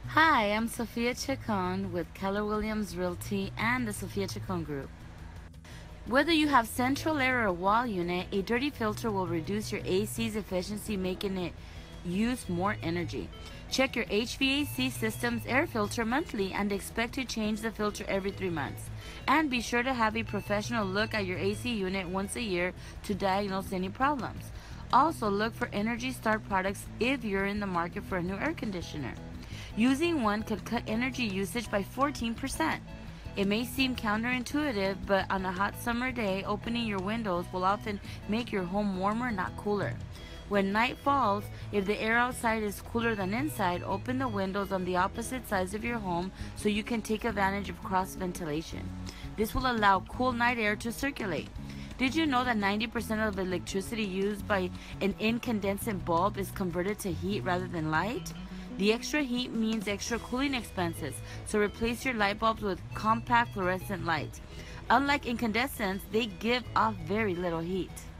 Hi, I'm Sofia Chacon with Keller Williams Realty and the Sofia Chacon Group. Whether you have central air or a wall unit, a dirty filter will reduce your AC's efficiency, making it use more energy. Check your HVAC system's air filter monthly and expect to change the filter every 3 months. And be sure to have a professional look at your AC unit once a year to diagnose any problems. Also, look for Energy Star products if you're in the market for a new air conditioner. Using one could cut energy usage by 14%. It may seem counterintuitive, but on a hot summer day, opening your windows will often make your home warmer, not cooler. When night falls, if the air outside is cooler than inside, open the windows on the opposite sides of your home so you can take advantage of cross ventilation. This will allow cool night air to circulate. Did you know that 90% of electricity used by an incandescent bulb is converted to heat rather than light? The extra heat means extra cooling expenses, so replace your light bulbs with compact fluorescent lights. Unlike incandescents, they give off very little heat.